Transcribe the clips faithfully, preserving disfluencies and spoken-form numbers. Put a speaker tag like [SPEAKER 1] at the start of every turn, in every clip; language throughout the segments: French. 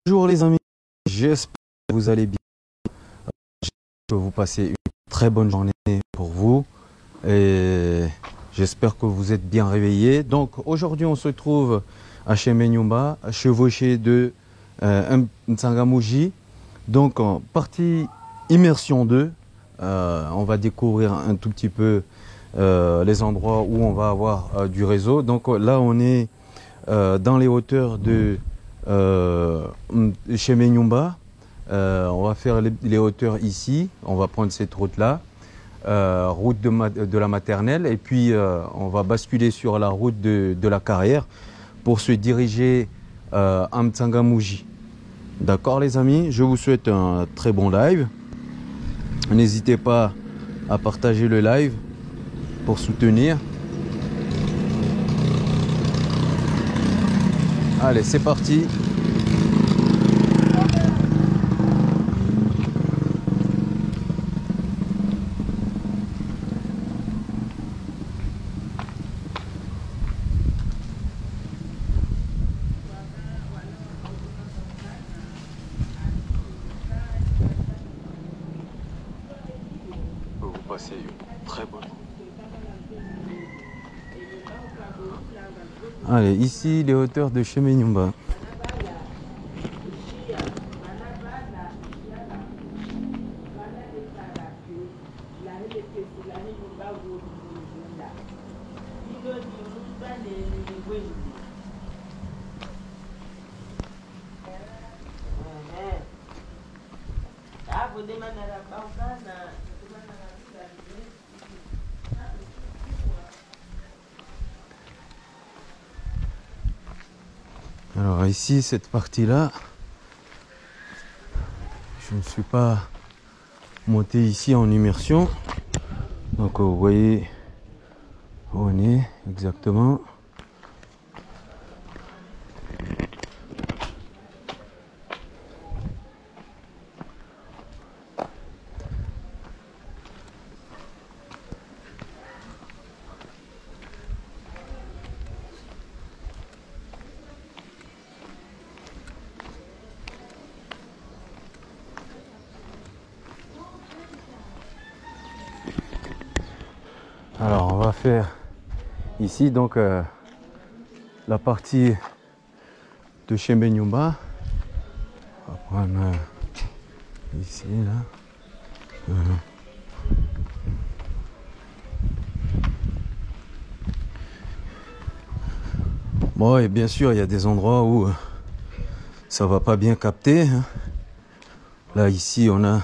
[SPEAKER 1] Bonjour les amis, j'espère que vous allez bien. J'espère que vous passez une très bonne journée pour vous et j'espère que vous êtes bien réveillés. Donc aujourd'hui on se trouve à Chembe-Nyumba, chevauché de euh, M'Tsangamouji. Donc en partie immersion deux, euh, on va découvrir un tout petit peu euh, les endroits où on va avoir euh, du réseau. Donc là on est euh, dans les hauteurs de euh, Chembe-Nyumba. Euh, on va faire les, les hauteurs ici, on va prendre cette route là, euh, route de, ma, de la maternelle, et puis euh, on va basculer sur la route de, de la carrière pour se diriger euh, à M'Tsangamouji. D'accord les amis, je vous souhaite un très bon live. N'hésitez pas à partager le live pour soutenir. Allez, c'est parti. Vous passez une très bonne. Allez, ici les hauteurs de Chembe-Nyumba. Alors ici, cette partie-là, je ne suis pas monté ici en immersion. Donc vous voyez où on est exactement. Alors on va faire ici donc euh, la partie de Chembe-Nyumba. On va prendre euh, ici là. Euh. Bon, et bien sûr il y a des endroits où euh, ça va pas bien capter, hein. Là ici on a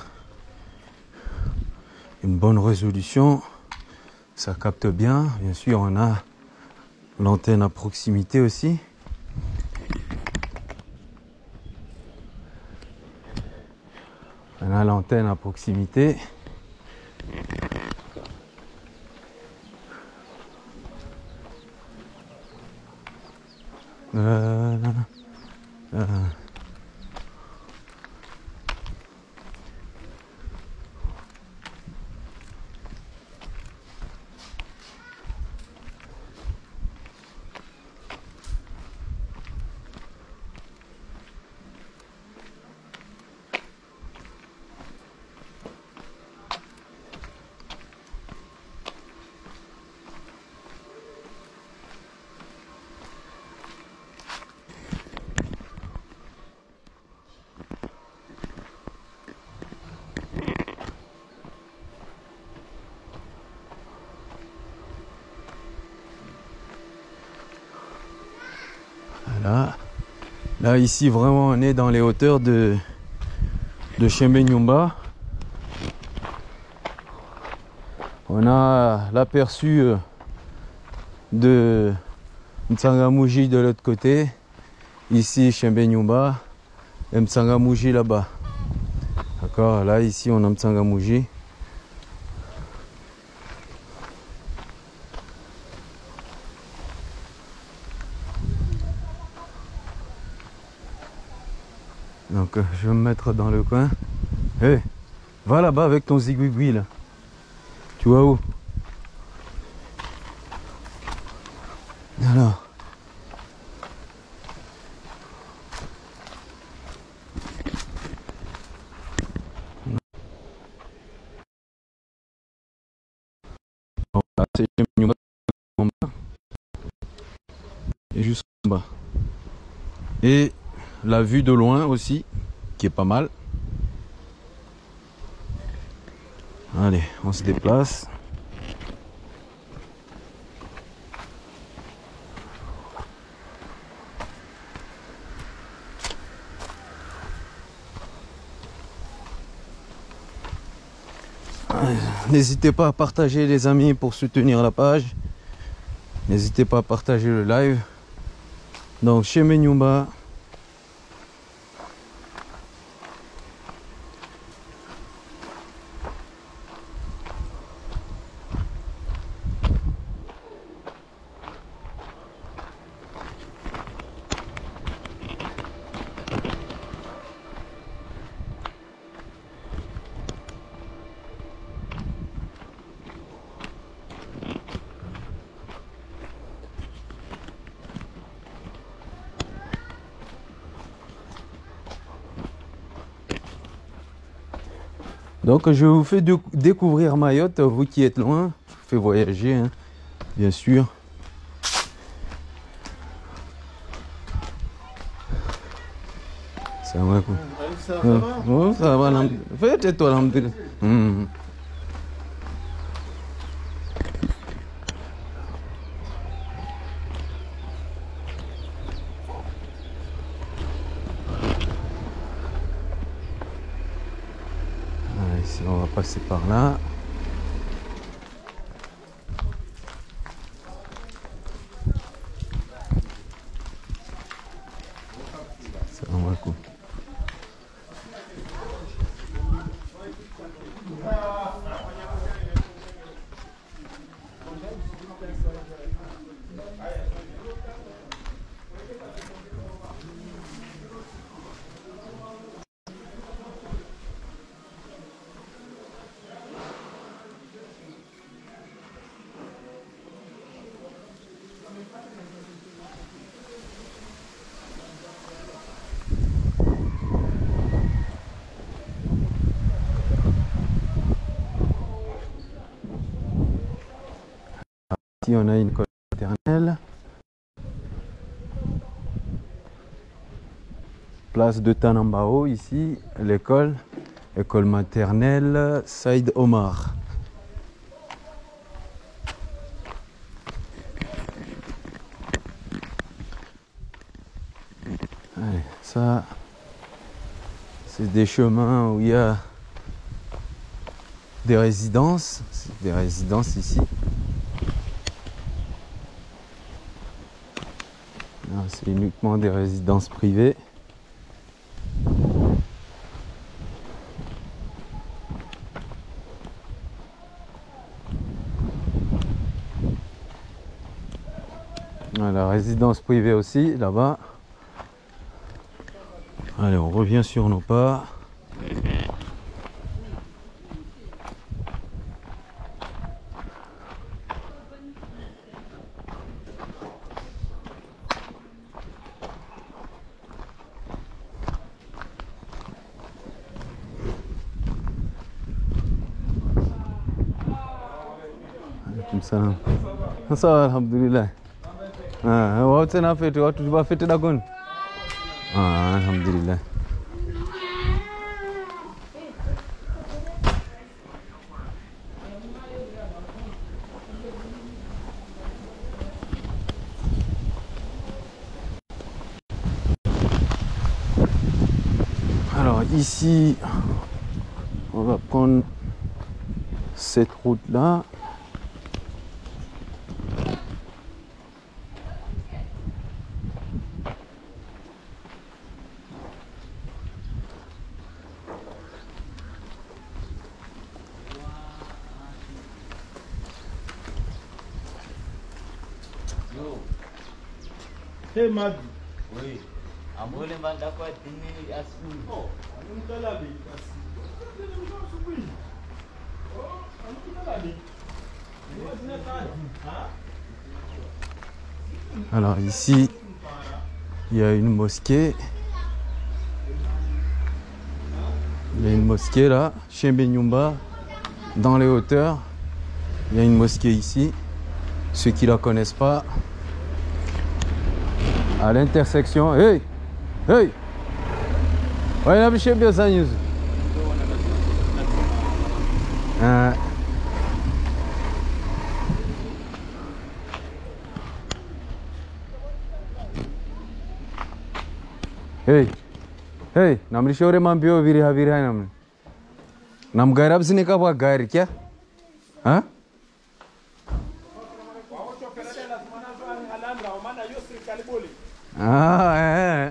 [SPEAKER 1] une bonne résolution, ça capte bien. Bien sûr on a l'antenne à proximité aussi. On a l'antenne à proximité. Euh, euh. Là, là ici vraiment on est dans les hauteurs de, de Chembe-Nyumba. On a l'aperçu de M'Tsangamouji de l'autre côté. Ici Chembe-Nyumba et M'Tsangamouji là-bas. D'accord, là ici on a M'Tsangamouji. Donc je vais me mettre dans le coin. Hé, hey, va là-bas avec ton zigouigoui là. Tu vois où? Alors. c'est Chemenyumba en bas et juste en bas. Et la vue de loin aussi, qui est pas mal. Allez, on se déplace. N'hésitez pas à partager les amis pour soutenir la page. N'hésitez pas à partager le live. Donc Chemenyumba. Donc je vous fais découvrir Mayotte, vous qui êtes loin, je vous fais voyager, hein, bien sûr. Ça va quoi? Ça va? Oh, ça va, faites-toi l'hamdoulilah. Hum. Ici, on va passer par là. Salam alaikum. Ici, on a une école maternelle. Place de Tanambao, ici, l'école. École maternelle Saïd Omar. Allez, ça, c'est des chemins où il y a des résidences. C'est des résidences ici. C'est uniquement des résidences privées. La résidence privée aussi, là-bas. Allez, on revient sur nos pas. Salam. Ça va, alhamdulillah. Ah, what tu as fait? What tu vas faire d'agon? Ah, alhamdulillah. Alors ici, on va prendre cette route là.
[SPEAKER 2] Hey, Madi.
[SPEAKER 3] Oui. Amole manda kwa tini asu.
[SPEAKER 2] Oh, anumtalabi kasi. Oh, anumtalabi.
[SPEAKER 1] Alors ici, il y a une mosquée. Il y a une mosquée là, Chemenyumba, dans les hauteurs. Il y a une mosquée ici. ceux qui la connaissent pas, à l'intersection. Hey, hey, ouais, là, monsieur, bien ça, news. Euh, hey, hey, namri shore mambio viri haviri hai namri. Nam gairab sini ka ba gair kya? Hein? Ah, ouais.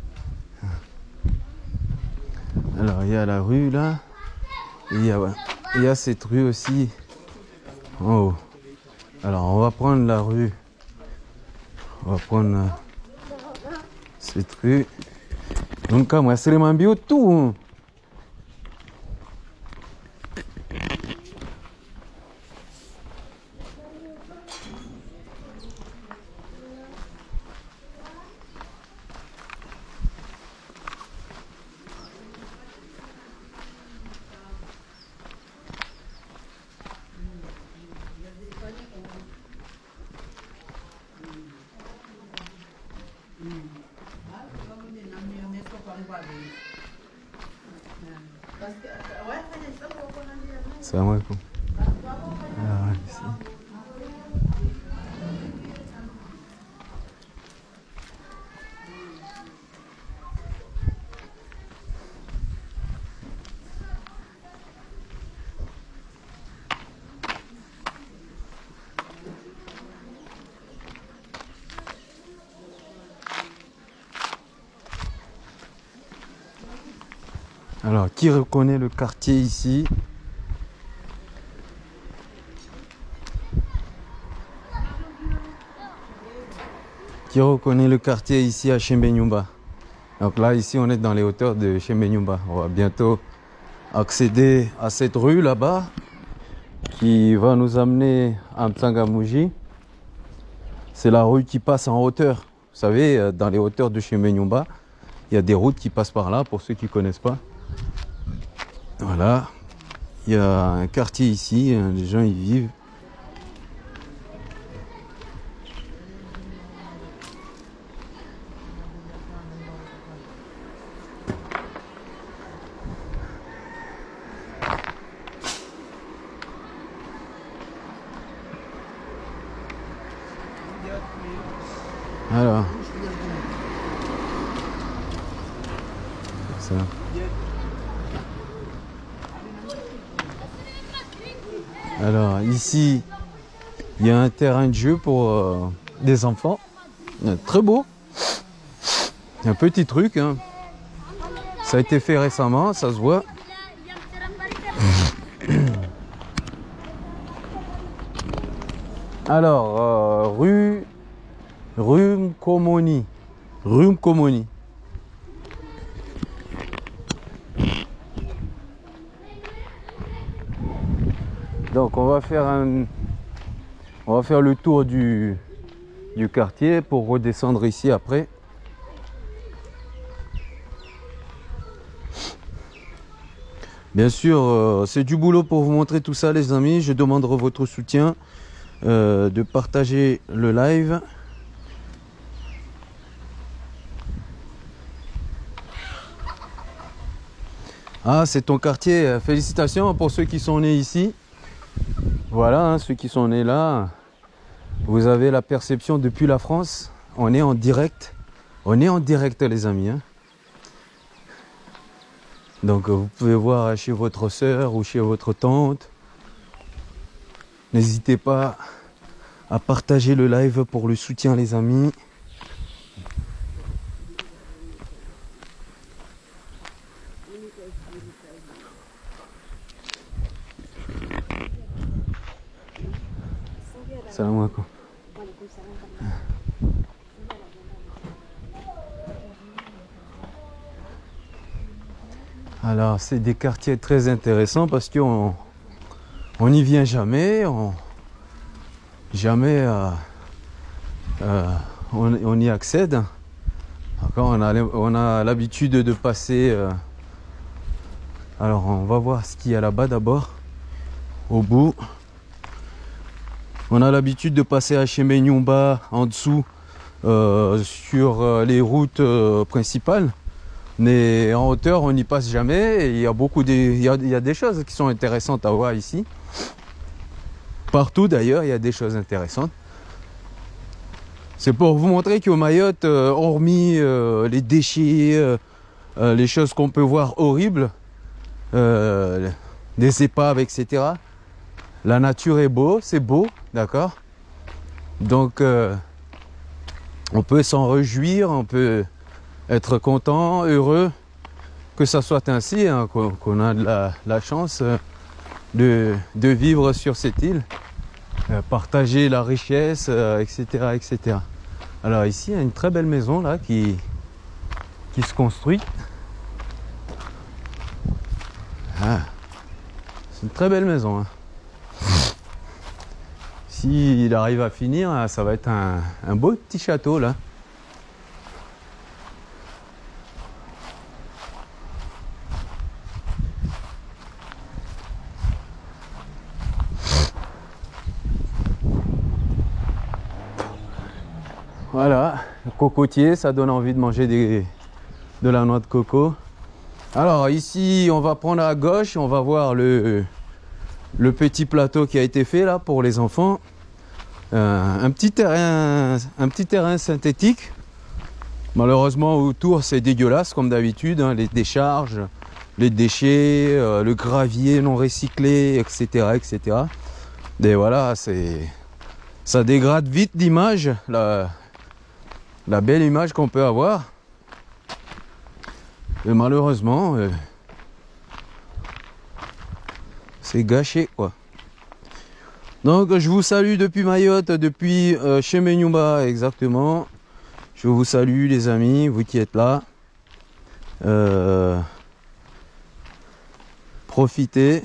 [SPEAKER 1] Alors, il y a la rue là. Il y a, ouais, il y a cette rue aussi. Oh. Alors, on va prendre la rue. On va prendre euh, cette rue. Donc, moi, c'est vraiment bien tout. Salam alaikum. Alors, ici. Alors, qui reconnaît le quartier ici? Qui reconnaît le quartier ici à Chembenyumba? Donc là, ici, on est dans les hauteurs de Chembenyumba. On va bientôt accéder à cette rue là-bas qui va nous amener à Mtsangamouji. C'est la rue qui passe en hauteur. Vous savez, dans les hauteurs de Chembenyumba, il y a des routes qui passent par là, pour ceux qui ne connaissent pas. Voilà. Il y a un quartier ici, les gens y vivent. Alors, ça. Alors ici, il y a un terrain de jeu pour euh, des enfants, très beau, un petit truc, hein. Ça a été fait récemment, ça se voit. Alors, euh, rue Rue Mkomoni. Rue Mkomoni. Donc on va faire un on va faire le tour du, du quartier pour redescendre ici après. Bien sûr, euh, c'est du boulot pour vous montrer tout ça les amis. Je demanderai votre soutien, euh, de partager le live. Ah, c'est ton quartier. Félicitations pour ceux qui sont nés ici. Voilà, hein, ceux qui sont nés là. Vous avez la perception depuis la France. On est en direct. On est en direct, les amis. Hein. Donc, vous pouvez voir chez votre soeur ou chez votre tante. N'hésitez pas à partager le live pour le soutien, les amis. Salam alaikum. Alors c'est des quartiers très intéressants parce qu'on on n'y vient jamais, on, jamais euh, euh, on, on y accède. Encore on a, on a l'habitude de passer. Euh, alors on va voir ce qu'il y a là-bas d'abord, au bout. On a l'habitude de passer à Semenyumba en dessous euh, sur euh, les routes euh, principales. Mais en hauteur, on n'y passe jamais. Et il y a beaucoup de, il y a, il y a des choses qui sont intéressantes à voir ici. Partout d'ailleurs, il y a des choses intéressantes. C'est pour vous montrer qu'au Mayotte, euh, hormis euh, les déchets, euh, euh, les choses qu'on peut voir horribles, euh, des épaves, et cetera. La nature est beau, c'est beau, d'accord. Donc, euh, on peut s'en réjouir, on peut être content, heureux que ça soit ainsi, hein, qu'on qu'on a de la, la chance de, de vivre sur cette île, euh, partager la richesse, euh, et cetera, et cetera. Alors ici, il y a une très belle maison là qui, qui se construit. Ah, c'est une très belle maison. Hein. S'il arrive à finir, ça va être un, un beau petit château là. Voilà, le cocotier, ça donne envie de manger des, de la noix de coco. Alors ici, on va prendre à gauche, on va voir le, le petit plateau qui a été fait là pour les enfants. Euh, un, petit terrain, un petit terrain synthétique. Malheureusement, autour, c'est dégueulasse comme d'habitude, hein, les décharges, les déchets, euh, le gravier non recyclé, et cetera, et cetera. Et voilà, c'est, ça dégrade vite l'image, la, la belle image qu'on peut avoir. Et malheureusement, euh, c'est gâché quoi. Donc je vous salue depuis Mayotte, depuis euh, Semenyumba exactement. Je vous salue les amis, vous qui êtes là. Euh, profitez.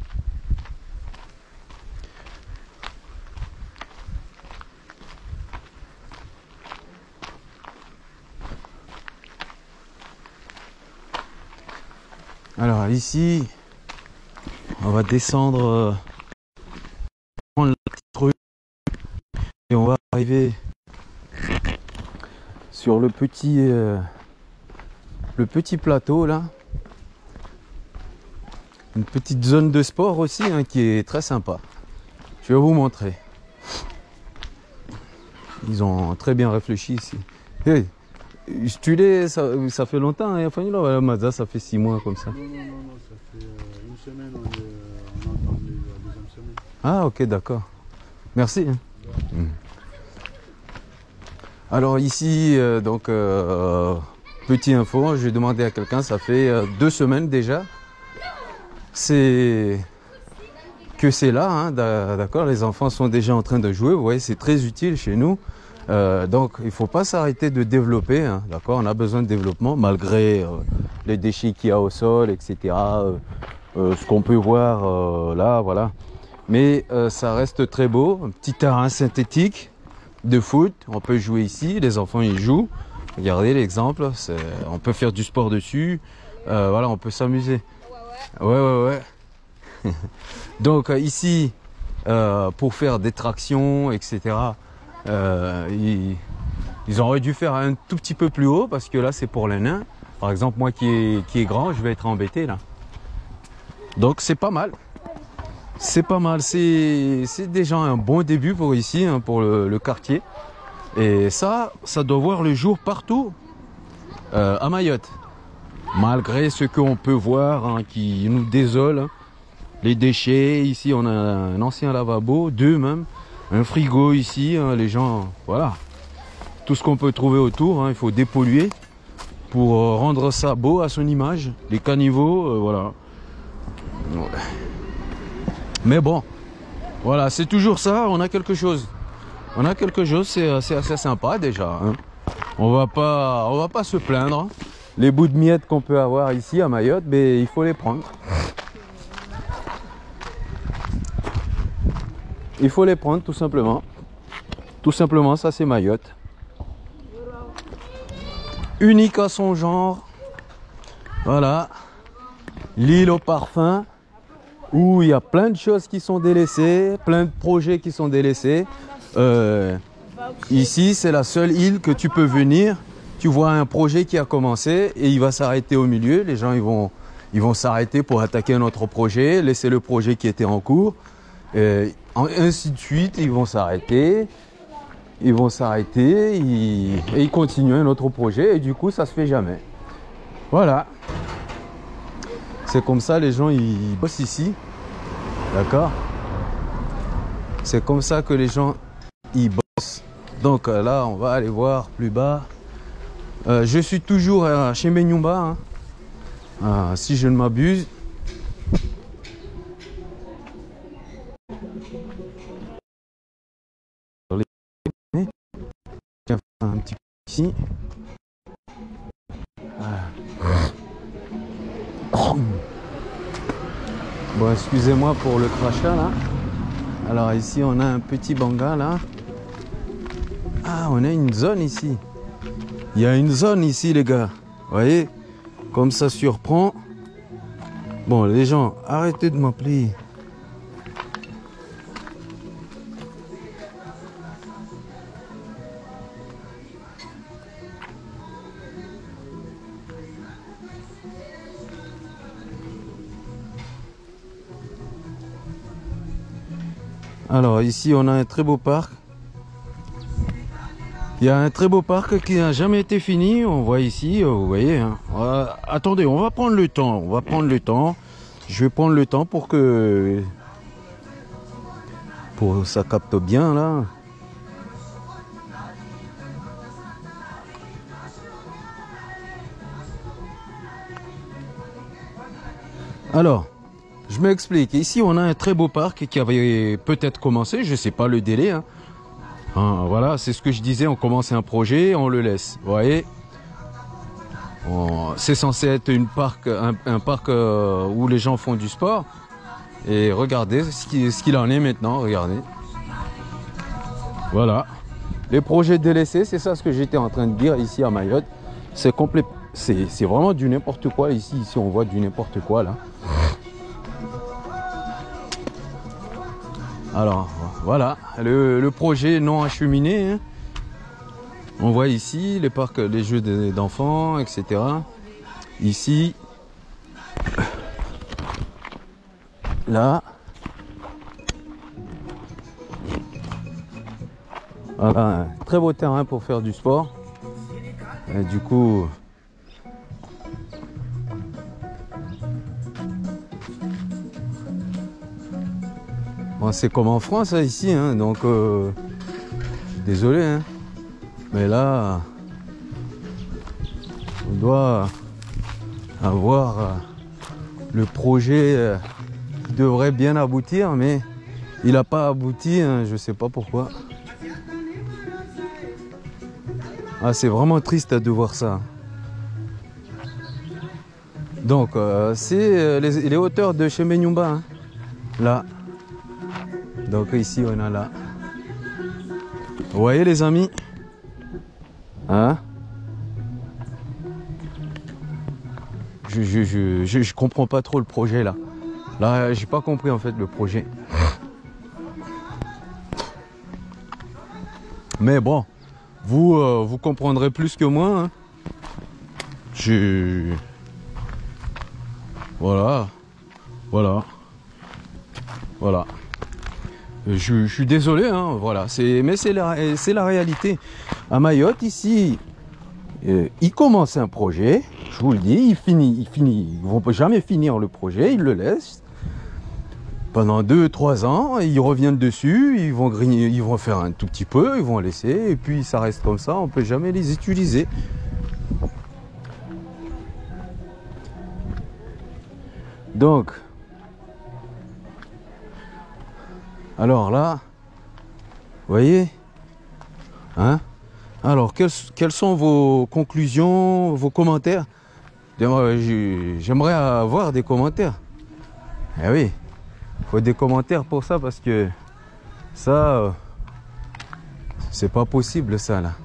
[SPEAKER 1] Alors ici, on va descendre, euh, prendre la petite rue et on va arriver sur le petit, euh, le petit plateau là. Une petite zone de sport aussi hein, qui est très sympa. Je vais vous montrer. Ils ont très bien réfléchi ici. Hey. Tu l'es, ça, ça fait longtemps, hein, enfin, là, Mazda, ça fait six mois comme ça.
[SPEAKER 2] Non, non, non, non, ça fait euh, une semaine, on, est, on entend la deuxième semaine.
[SPEAKER 1] Ah, ok, d'accord. Merci. Hein. Mmh. Alors ici, euh, donc, euh, petit info, j'ai demandé à quelqu'un, ça fait euh, deux semaines déjà. C'est que c'est là, hein, d'accord, les enfants sont déjà en train de jouer, vous voyez, c'est très utile chez nous. Euh, donc il ne faut pas s'arrêter de développer, hein, d'accord, on a besoin de développement malgré euh, les déchets qu'il y a au sol, et cetera. Euh, euh, ce qu'on peut voir euh, là, voilà. Mais euh, ça reste très beau, un petit terrain synthétique de foot, on peut jouer ici, les enfants y jouent. Regardez l'exemple, on peut faire du sport dessus, euh, voilà, on peut s'amuser. Ouais, ouais, ouais. Donc euh, ici, euh, pour faire des tractions, et cetera, euh, ils, ils auraient dû faire un tout petit peu plus haut parce que là c'est pour les nains. Par exemple, moi qui est, qui est grand, je vais être embêté là. Donc c'est pas mal. C'est pas mal. C'est déjà un bon début pour ici, hein, pour le, le quartier. Et ça, ça doit voir le jour partout euh, à Mayotte. Malgré ce qu'on peut voir hein, qui nous désole. Hein. Les déchets, ici on a un ancien lavabo, deux même. Un frigo ici, hein, les gens, voilà. Tout ce qu'on peut trouver autour, hein, il faut dépolluer pour euh, rendre ça beau à son image. Les caniveaux, euh, voilà. Ouais. Mais bon, voilà, c'est toujours ça, on a quelque chose. On a quelque chose, c'est assez sympa déjà. Hein. On va pas, on va pas se plaindre. Les bouts de miettes qu'on peut avoir ici à Mayotte, mais il faut les prendre. Il faut les prendre tout simplement. Tout simplement, ça c'est Mayotte. Unique à son genre. Voilà. L'île au parfum. où il y a plein de choses qui sont délaissées, plein de projets qui sont délaissés. Euh, ici, c'est la seule île que tu peux venir. Tu vois un projet qui a commencé et il va s'arrêter au milieu. Les gens ils vont ils vont s'arrêter pour attaquer un autre projet, laisser le projet qui était en cours. Et ainsi de suite, ils vont s'arrêter. Ils vont s'arrêter ils, et ils continuent un autre projet. Et du coup, ça se fait jamais. Voilà. C'est comme ça, les gens ils bossent ici. D'accord? C'est comme ça que les gens ils bossent. Donc là, on va aller voir plus bas. Euh, je suis toujours à Chembenyumba, hein. euh, si je ne m'abuse. Un petit peu ici. Bon, excusez-moi pour le crachat là. Alors ici, on a un petit banga là. Ah, on a une zone ici. Il y a une zone ici, les gars. Vous voyez? Comme ça surprend. Bon, les gens, arrêtez de m'appeler. Alors, ici, on a un très beau parc. Il y a un très beau parc qui n'a jamais été fini. On voit ici, vous voyez. Hein. Euh, attendez, on va prendre le temps. On va prendre le temps. Je vais prendre le temps pour que pour que ça capte bien là. Alors, je m'explique. Ici, on a un très beau parc qui avait peut-être commencé. Je sais pas le délai. Hein. Hein, voilà, c'est ce que je disais, on commence un projet, on le laisse, vous voyez. C'est censé être une parc, un, un parc euh, où les gens font du sport. Et regardez ce qu'il ce qu'il en est maintenant, regardez. Voilà. Les projets délaissés, c'est ça ce que j'étais en train de dire ici à Mayotte. C'est complet, c'est vraiment du n'importe quoi ici, ici on voit du n'importe quoi là. Alors voilà, le, le projet non acheminé. Hein. On voit ici les parcs, les jeux d'enfants, et cetera. Ici, là, voilà, un très beau terrain pour faire du sport. Et du coup, bon, c'est comme en France hein, ici, hein, donc euh, désolé, hein, mais là, on doit avoir euh, le projet euh, qui devrait bien aboutir, mais il n'a pas abouti, hein, je ne sais pas pourquoi. Ah, c'est vraiment triste de voir ça. Donc, euh, c'est euh, les, les hauteurs de Chembenyumba, hein, là. Donc ici on a là. Vous voyez les amis? Hein? Je, je, je, je, je comprends pas trop le projet là. Là j'ai pas compris en fait le projet. Mais bon, vous euh, vous comprendrez plus que moi. Hein. Je... Voilà. Voilà. Voilà. Je, je suis désolé, hein, voilà, mais c'est la, la réalité. À Mayotte, ici, euh, ils commencent un projet, je vous le dis, ils finissent, ils finissent, ils vont jamais finir le projet, ils le laissent. Pendant deux, trois ans, ils reviennent dessus, ils vont grigner, ils vont faire un tout petit peu, ils vont laisser, et puis ça reste comme ça, on peut jamais les utiliser. Donc, alors là, vous voyez, hein? Alors, quelles, quelles sont vos conclusions, vos commentaires? J'aimerais avoir des commentaires. Eh oui, il faut des commentaires pour ça parce que ça, c'est pas possible ça là.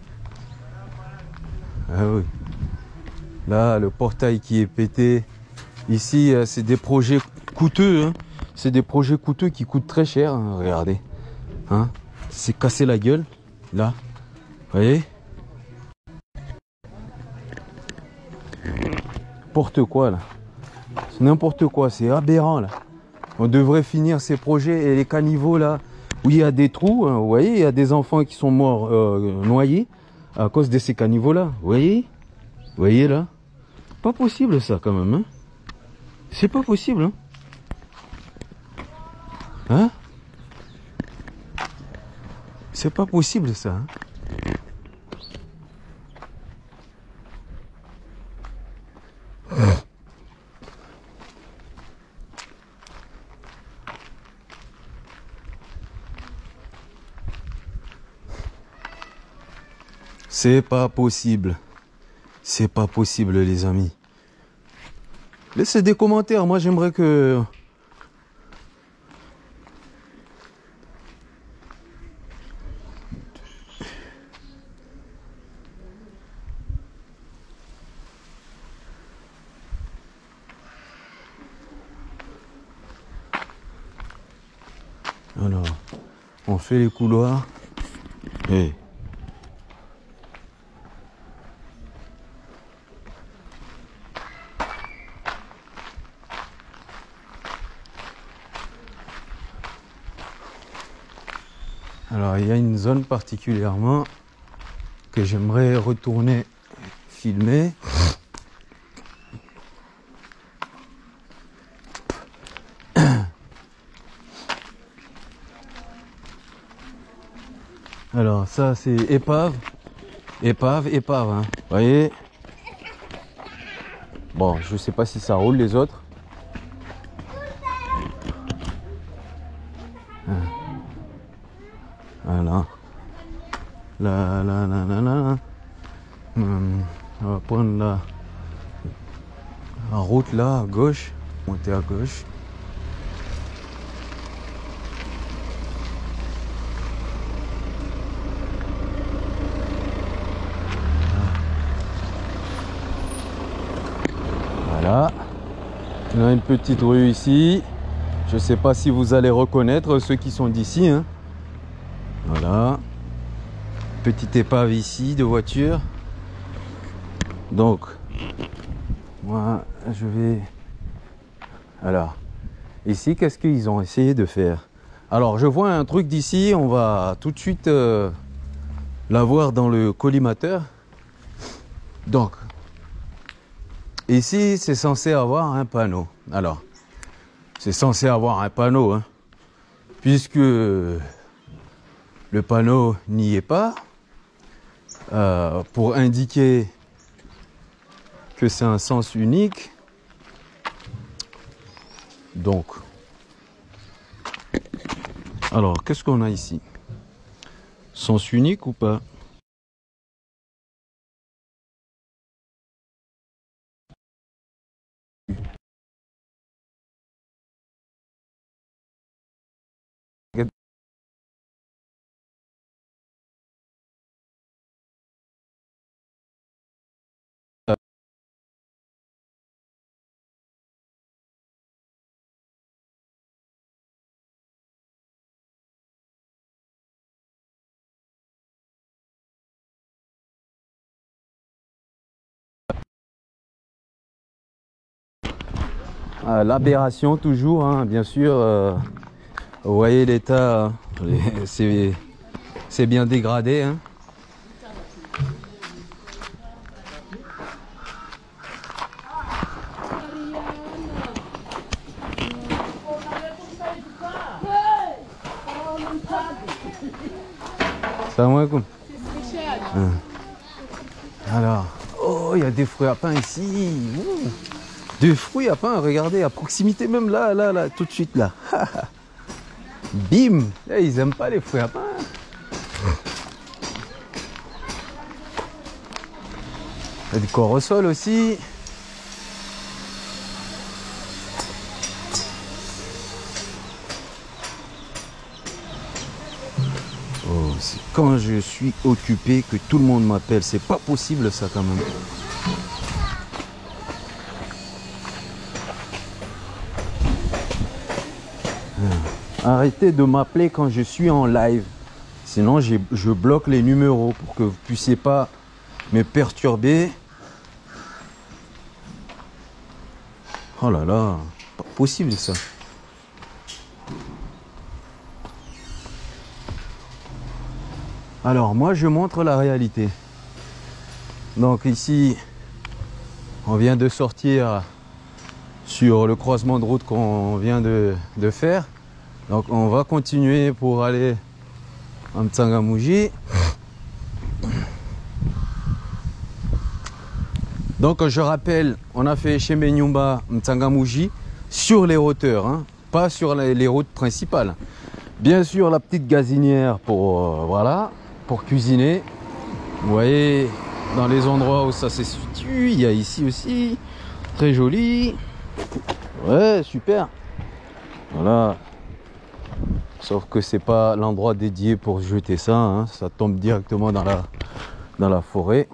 [SPEAKER 1] Ah oui. Là, le portail qui est pété. Ici, c'est des projets coûteux, hein. C'est des projets coûteux qui coûtent très cher, hein. Regardez, hein. C'est cassé la gueule, là. Vous voyez? N'importe quoi, là. C'est n'importe quoi, c'est aberrant, là. On devrait finir ces projets et les caniveaux, là, où il y a des trous, hein. Vous voyez, il y a des enfants qui sont morts euh, noyés à cause de ces caniveaux-là. Vous voyez? Vous voyez, là? Pas possible, ça, quand même, hein. C'est pas possible, hein. Hein? C'est pas possible, ça, hein. C'est pas possible. C'est pas possible, les amis. Laissez des commentaires. Moi, j'aimerais que... Alors, on fait les couloirs. Et... Alors, il y a une zone particulièrement que j'aimerais retourner filmer. Alors, ça, c'est épave. Épave, épave, hein. Vous voyez? Bon, je sais pas si ça roule les autres. Voilà. Là, là, là, là, là. Hum, on va prendre la, la route là, à gauche. Monter à gauche. Voilà. On a une petite rue ici. Je sais pas si vous allez reconnaître ceux qui sont d'ici, hein. Voilà. Petite épave ici de voiture. Donc, moi, je vais... Alors, ici, qu'est-ce qu'ils ont essayé de faire? Alors, je vois un truc d'ici. On va tout de suite euh, l'avoir dans le collimateur. Donc, ici, c'est censé avoir un panneau. Alors, c'est censé avoir un panneau, hein, puisque... Le panneau n'y est pas, euh, pour indiquer que c'est un sens unique. Donc, alors, qu'est-ce qu'on a ici? Sens unique ou pas? Euh, L'aberration toujours, hein, bien sûr. Euh, vous voyez l'état, c'est c'est bien dégradé, hein. Salam alaikum. Alors, oh, il y a des fruits à pain ici. Ouh. Des fruits à pain, regardez, à proximité même, là, là, là, tout de suite, là. Bim. Eh, ils aiment pas les fruits à pain. Il y a du corps-au-sol aussi. Oh, c'est quand je suis occupé que tout le monde m'appelle. C'est pas possible, ça, quand même. Arrêtez de m'appeler quand je suis en live. Sinon, j'ai- je bloque les numéros pour que vous puissiez pas me perturber. Oh là là, pas possible ça. Alors moi je montre la réalité. Donc ici on vient de sortir sur le croisement de route qu'on vient de, de faire. Donc on va continuer pour aller à Mtsangamouji. Donc je rappelle, on a fait Chembenyumba, Mtsangamouji sur les hauteurs, hein, pas sur les, les routes principales. Bien sûr la petite gazinière pour euh, voilà, pour cuisiner. Vous voyez dans les endroits où ça se situe, il y a ici aussi, très joli. Ouais, super. Voilà. Sauf que c'est pas l'endroit dédié pour jeter ça, hein. Ça tombe directement dans la dans la forêt.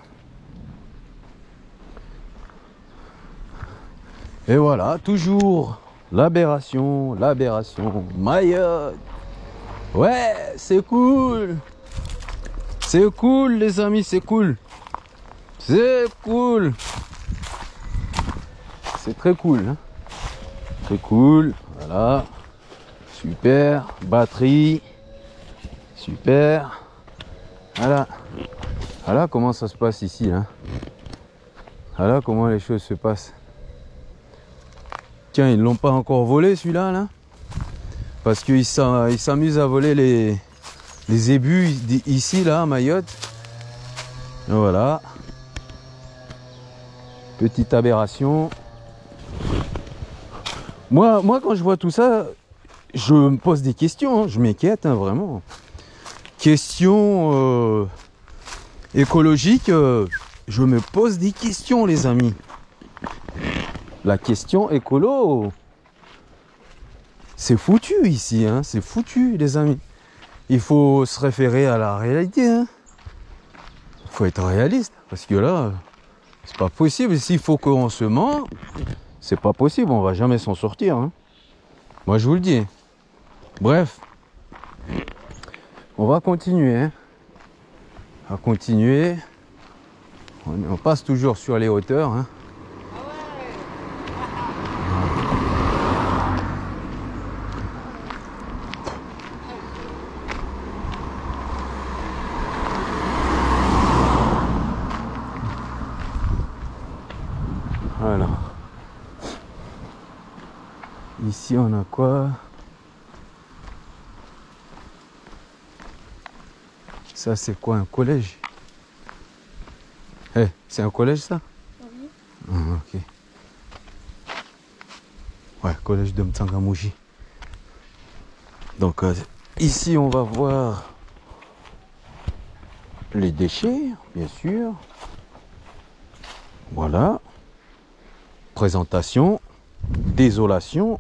[SPEAKER 1] Et voilà, toujours l'aberration, l'aberration, Mayotte. Ouais, c'est cool. C'est cool les amis, c'est cool. C'est cool. C'est très cool. Hein. Très cool. Voilà. Super. Batterie. Super. Voilà. Voilà comment ça se passe ici. Hein. Voilà comment les choses se passent. Tiens, ils l'ont pas encore volé celui-là là. Parce qu'ils s'amusent à voler les, les ébus ici là à Mayotte. Et voilà. Petite aberration. Moi, moi quand je vois tout ça, je me pose des questions. Hein. Je m'inquiète hein, vraiment. Questions euh, écologiques. Euh, je me pose des questions les amis. La question écolo, c'est foutu ici, hein, c'est foutu les amis. Il faut se référer à la réalité. Hein. Il faut être réaliste, parce que là, c'est pas possible. S'il faut qu'on se ment, c'est pas possible, on va jamais s'en sortir. Hein. Moi je vous le dis. Bref, on va continuer. Hein. On va continuer. On, on passe toujours sur les hauteurs. Hein. Voilà. Ici on a quoi? Ça c'est quoi, un collège? Eh, hey, c'est un collège ça? Oui. Ah, ok. Ouais, collège de Mtsangamouji. Donc euh, ici on va voir les déchets, bien sûr. Voilà. Présentation, désolation.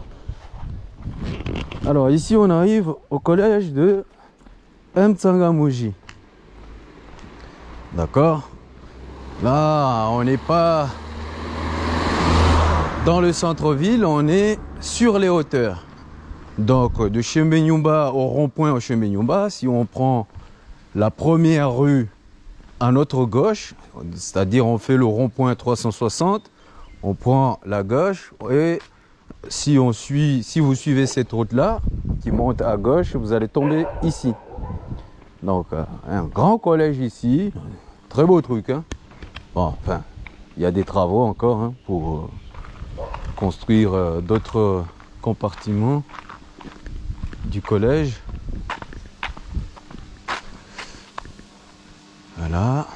[SPEAKER 1] Alors ici on arrive au collège de Mtsangamouji. D'accord. Là on n'est pas dans le centre-ville, on est sur les hauteurs. Donc de Chembenyumba au rond-point au Chembenyumba, si on prend la première rue à notre gauche, c'est-à-dire on fait le rond-point trois cent soixante, on prend la gauche et si on suit, si vous suivez cette route-là qui monte à gauche, vous allez tomber ici. Donc un grand collège ici, très beau truc. Hein. Bon, enfin, il y a des travaux encore hein, pour euh, construire euh, d'autres compartiments du collège. Voilà.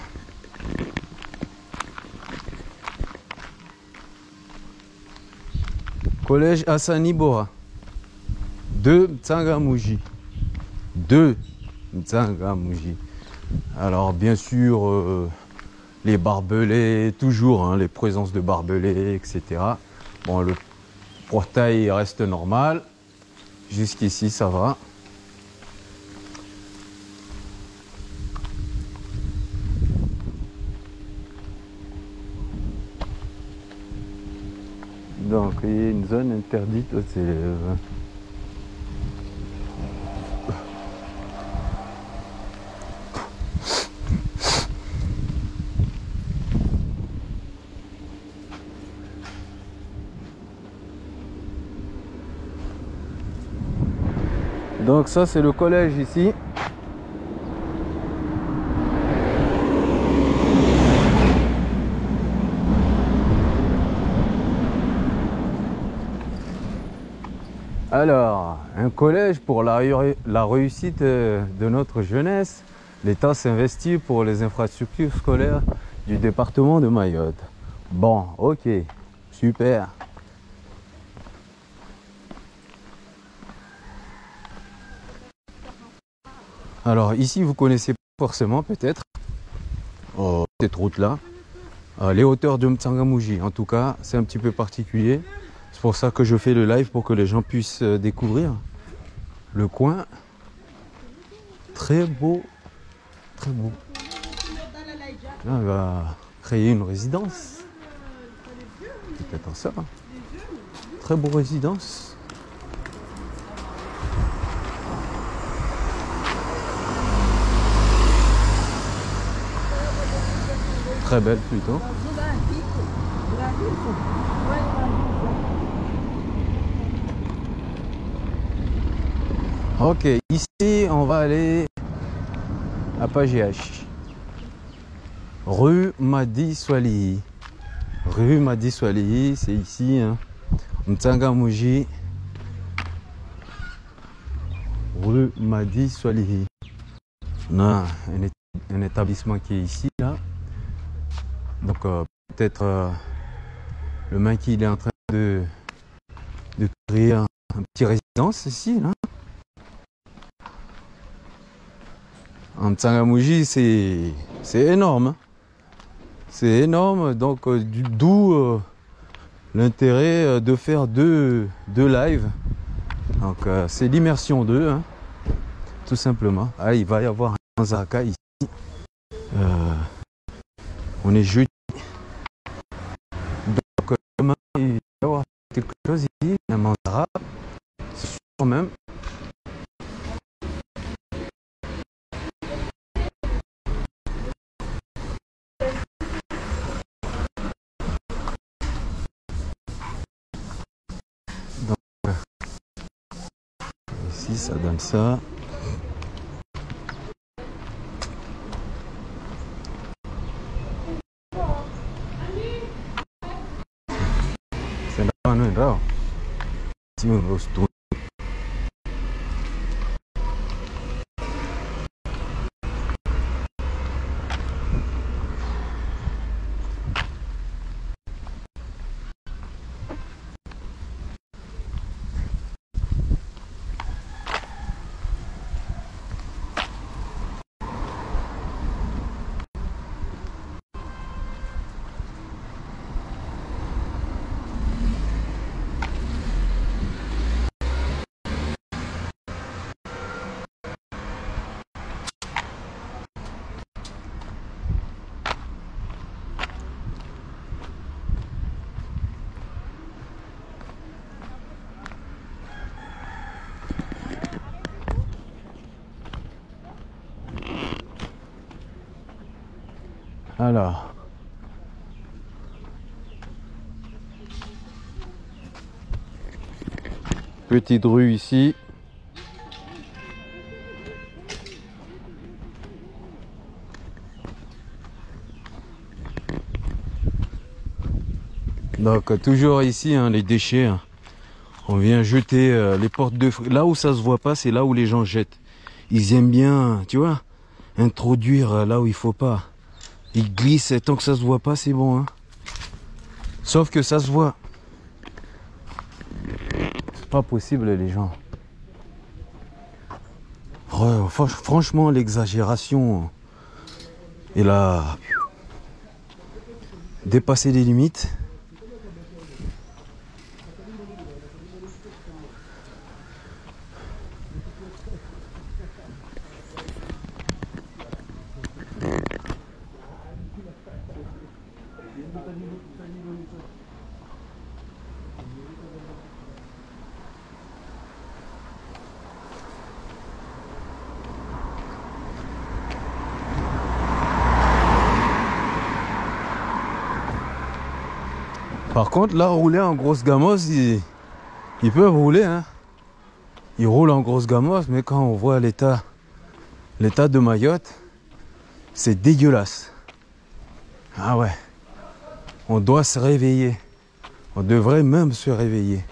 [SPEAKER 1] Collège Hassani Bora de Mtsangamouji. De Mtsangamouji. Alors bien sûr, euh, les barbelés, toujours hein, les présences de barbelés, et cetera. Bon, le portail reste normal. Jusqu'ici, ça va. Donc il y a une zone interdite, c'est euh, Donc ça c'est le collège ici. Alors, un collège pour la, la réussite de notre jeunesse. L'État s'investit pour les infrastructures scolaires du département de Mayotte. Bon, ok, super. Alors ici, vous connaissez forcément peut-être oh, cette route-là. Euh, les hauteurs de M'Tsangamouji, en tout cas, c'est un petit peu particulier. C'est pour ça que je fais le live, pour que les gens puissent découvrir le coin. Très beau, très beau. Là, on va créer une résidence. Peut-être ça. Très beau résidence. Très belle plutôt. Ok, ici on va aller à Pagéache. Rue Madi Swalihi. Rue Madi Swalihi, c'est ici. Hein. M'Tsangamouji. Rue Madi Swalihi. On a un, un établissement qui est ici, là. Donc euh, peut-être euh, le mec il est en train de, de créer un, un petit résidence ici, là. En M'Tsangamouji, c'est énorme. Hein. C'est énorme, donc euh, d'où euh, l'intérêt euh, de faire deux, deux lives. Donc euh, c'est l'immersion deux, hein, tout simplement. Ah, il va y avoir un Zaka ici. Euh, on est jeudi. Donc demain, il va y avoir quelque chose ici, un manzara. C'est sûr même. Ici, ça donne ça. C'est là, non, là. Si on va se tourner. Alors, petite rue ici. Donc toujours ici, hein, les déchets. Hein. On vient jeter euh, les portes de là où ça se voit pas, c'est là où les gens jettent. Ils aiment bien, tu vois, introduire là où il faut pas. Ils glissent, tant que ça se voit pas, c'est bon. Hein. Sauf que ça se voit. C'est pas possible, les gens. Franchement, l'exagération est là. Dépasser les limites. Par contre, là, rouler en grosse gamos, ils, ils peuvent rouler. Hein. ils roulent en grosse gamosse, mais quand on voit l'état l'état de Mayotte, c'est dégueulasse. Ah ouais, on doit se réveiller. On devrait même se réveiller.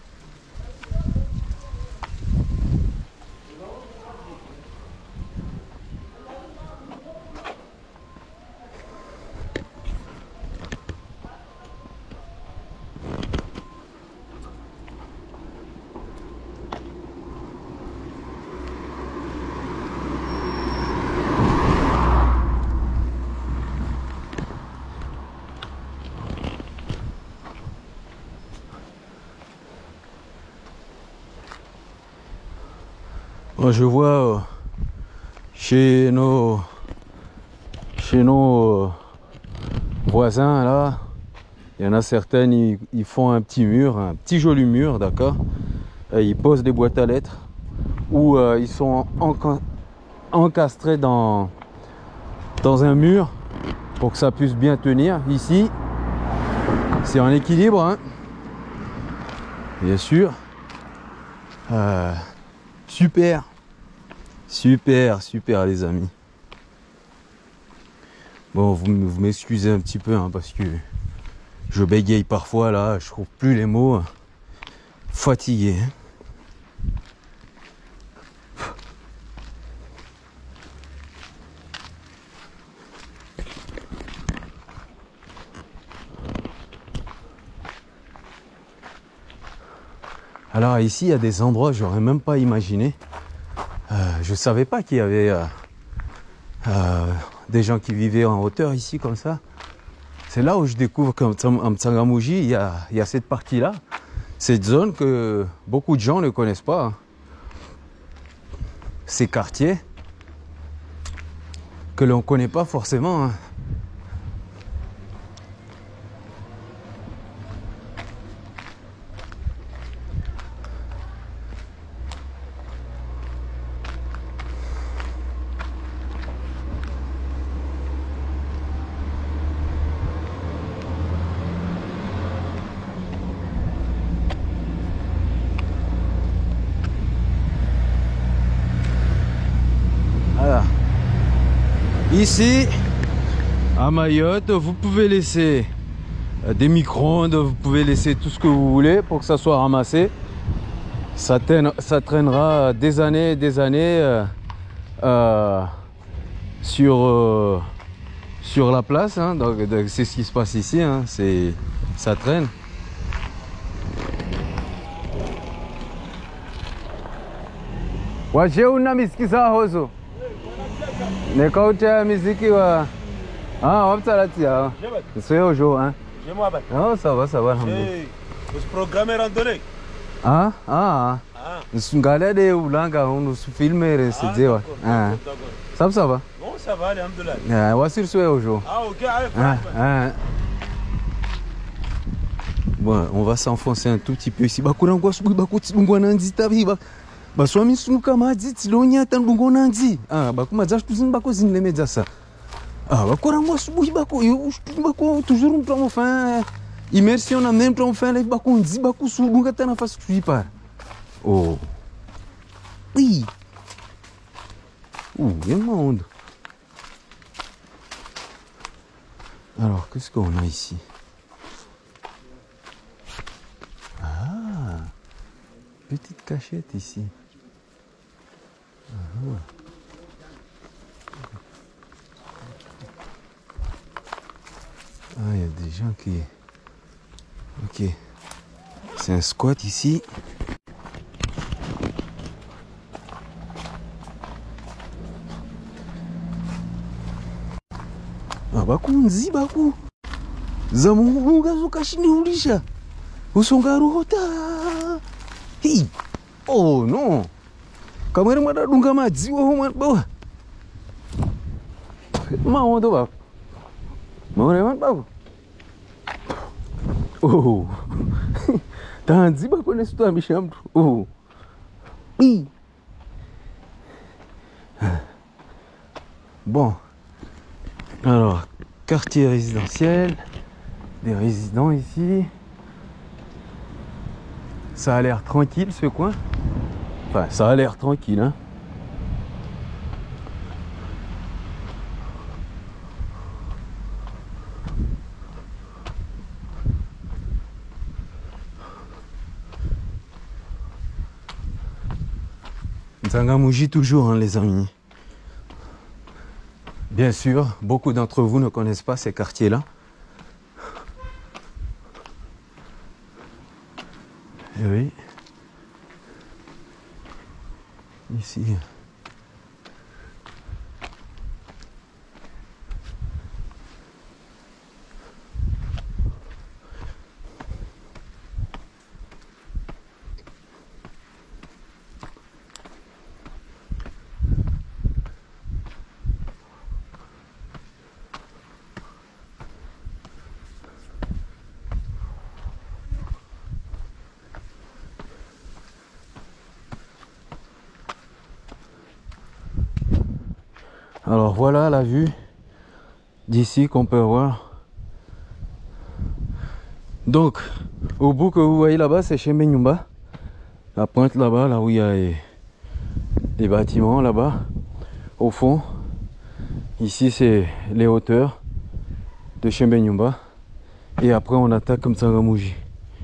[SPEAKER 1] Moi, je vois euh, chez nos chez nos euh, voisins là, il y en a certaines, ils, ils font un petit mur, un petit joli mur, d'accord. Ils posent des boîtes à lettres ou euh, ils sont enca encastrés dans dans un mur pour que ça puisse bien tenir. Ici, c'est en équilibre, hein, bien sûr. Euh, super. Super, super les amis. Bon, vous, vous m'excusez un petit peu hein, parce que je bégaye parfois là, je trouve plus les mots. Hein. Fatigué. Hein. Alors ici, il y a des endroits, j'aurais même pas imaginé. Euh, je savais pas qu'il y avait euh, euh, des gens qui vivaient en hauteur ici comme ça. C'est là où je découvre qu'en M'Tsangamouji, il y a, il y a cette partie-là, cette zone que beaucoup de gens ne connaissent pas. Hein. Ces quartiers que l'on ne connaît pas forcément. Hein. Voilà. Ici, à Mayotte, vous pouvez laisser des micro-ondes, vous pouvez laisser tout ce que vous voulez pour que ça soit ramassé. Ça, traîne, ça traînera des années et des années euh, euh, sur, euh, sur la place. Hein. Donc, c'est ce qui se passe ici. Hein. Ça traîne. Waje una misikiza hozo. Nekauta miziki wa ah waptalati ya. C'est au jour hein.
[SPEAKER 4] Je moi bat.
[SPEAKER 1] Oh ça va ça va alhamdulillah.
[SPEAKER 4] Hey, os programme randonnée.
[SPEAKER 1] Ah ah.
[SPEAKER 4] Ah.
[SPEAKER 1] Nsungala de ulanga on se filmer c'est dire. Ah. Ça ça va.
[SPEAKER 4] Bon ça va alhamdulillah.
[SPEAKER 1] Ah wasir soué au jour.
[SPEAKER 4] Ah OK, allez.
[SPEAKER 1] Ah, ah. Bon, on va s'enfoncer un tout petit peu ici. Bakurangwa subu bakuti ngwana nzita biba. Baswami sunuka madzi tilonya tandungo nanzi. Ah bakuma dza tuzini bako zinlemedza sa. Ah bakurangwa subu bako yo bako toujours on prend enfin immersion na même on fait les bako nzi bako subunga tana face kuipa. Oh. Oui. Ouh, il y a monde. Alors, qu'est-ce qu'on a ici? Ah, petite cachette ici. Ah. Ah, il y a des gens qui... Ok. C'est un squat ici. Ah, baku nzi baku. Zamunga zukashini ulisha. Usonga ruhota. Hi. Oh no. Kamera mada dunga madzi wo man bawa. Mau to ba. Mau man bawa. Oh. Tanzi bako nesuta mishamtu. Oh. Hi. Bon. Alors, quartier résidentiel, des résidents ici. Ça a l'air tranquille ce coin. Enfin, ça a l'air tranquille, hein. Ntsangamouji toujours, hein, les amis. Bien sûr, beaucoup d'entre vous ne connaissent pas ces quartiers-là. Et oui. Ici. Alors voilà la vue d'ici qu'on peut voir. Donc au bout que vous voyez là-bas, c'est chez Menyumba. La pointe là-bas, là où il y a les, les bâtiments là-bas au fond. Ici c'est les hauteurs de chez Menyumba. Et après on attaque comme Ntsangamouji.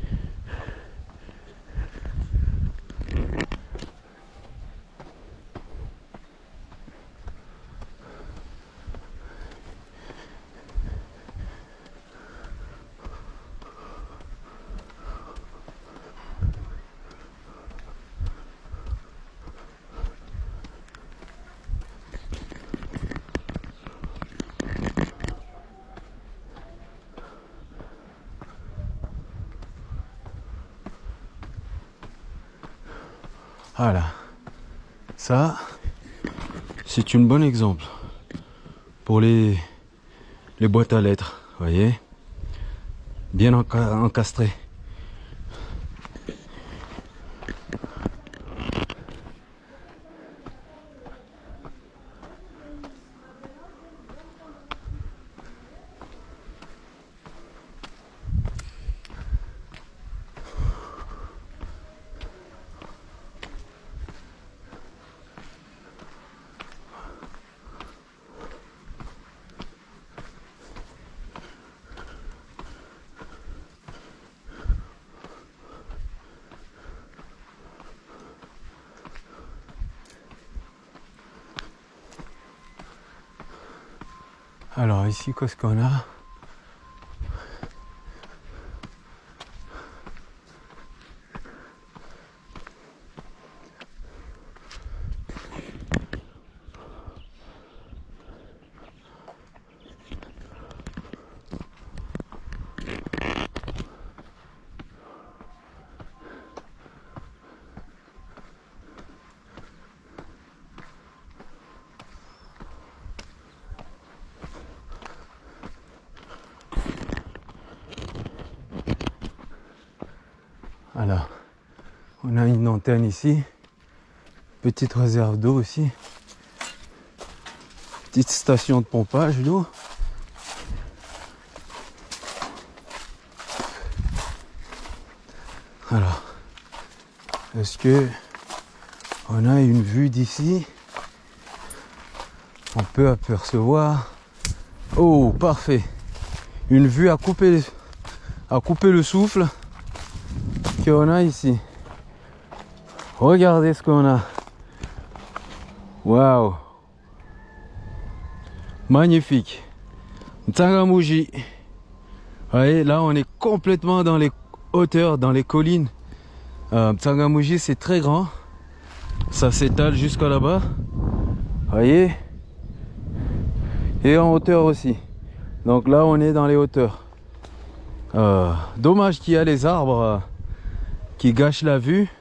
[SPEAKER 1] Voilà, ça c'est un bon exemple pour les, les boîtes à lettres, vous voyez, bien enca encastrées. Alors ici, qu'est-ce qu'on a? Alors, on a une antenne ici, petite réserve d'eau aussi, petite station de pompage d'eau. Alors, est-ce que on a une vue d'ici? On peut apercevoir. Oh, parfait! Une vue à couper, à couper le souffle. On a ici, regardez ce qu'on a. Waouh, magnifique. Ntsangamouji. Vous voyez, là on est complètement dans les hauteurs, dans les collines. euh, Ntsangamouji c'est très grand, ça s'étale jusqu'à là-bas, vous voyez, et en hauteur aussi. Donc là on est dans les hauteurs. euh, dommage qu'il y a les arbres qui gâche la vue,